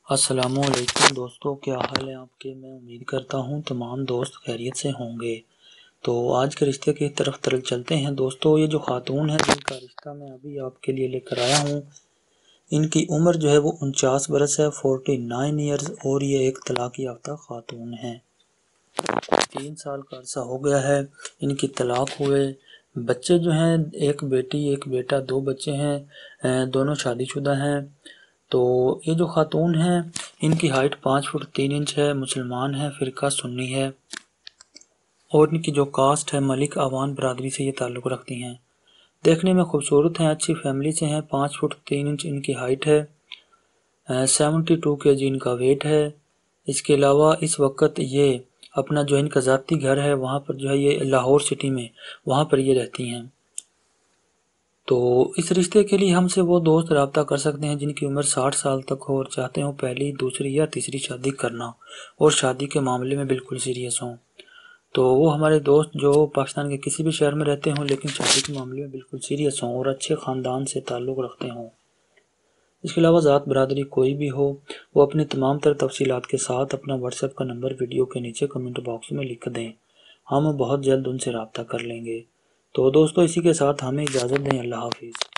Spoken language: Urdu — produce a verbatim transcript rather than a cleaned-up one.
السلام علیکم دوستو، کیا حال ہے آپ کے؟ میں امید کرتا ہوں تمام دوست خیریت سے ہوں گے۔ تو آج کے رشتے کی طرف ترل چلتے ہیں دوستو۔ یہ جو خاتون ہے جن کا رشتہ میں ابھی آپ کے لیے لے کر آیا ہوں، ان کی عمر جو ہے وہ انچاس برس ہے، فورٹی نائن ایئرز، اور یہ ایک طلاق یافتہ خاتون ہے۔ تین سال کا عرصہ ہو گیا ہے ان کی طلاق ہوئے۔ بچے جو ہیں، ایک بیٹی ایک بیٹا، دو بچے ہیں، دونوں شادی شدہ ہیں۔ تو یہ جو خاتون ہیں، ان کی ہائٹ پانچ فٹ تین انچ ہے، مسلمان ہے، فرقہ سنی ہے، اور ان کی جو کاسٹ ہے ملک آوان برادری سے یہ تعلق رکھتی ہیں۔ دیکھنے میں خوبصورت ہیں، اچھی فیملی سے ہیں، پانچ فٹ تین انچ ان کی ہائٹ ہے، سیونٹی ٹو کے جی ان کا ویٹ ہے۔ اس کے علاوہ اس وقت یہ اپنا جو ان کا ذاتی گھر ہے وہاں پر جو ہے یہ لاہور سٹی میں وہاں پر یہ رہتی ہیں۔ تو اس رشتے کے لیے ہم سے وہ دوست رابطہ کر سکتے ہیں جن کی عمر ساٹھ سال تک ہو اور چاہتے ہوں پہلی، دوسری یا تیسری شادی کرنا، اور شادی کے معاملے میں بالکل سیریس ہوں۔ تو وہ ہمارے دوست جو پاکستان کے کسی بھی شہر میں رہتے ہوں لیکن شادی کے معاملے میں بالکل سیریس ہوں اور اچھے خاندان سے تعلق رکھتے ہوں۔ اس کے علاوہ ذات برادری کوئی بھی ہو، وہ اپنی تمام تر تفصیلات کے ساتھ اپنا واٹس ایپ کا نمبر ویڈیو کے نیچے کمنٹ باکس میں لکھ دیں، ہم بہت جلد ان سے رابطہ کر لیں گے۔ تو دوستو اسی کے ساتھ ہمیں اجازت دیں، اللہ حافظ۔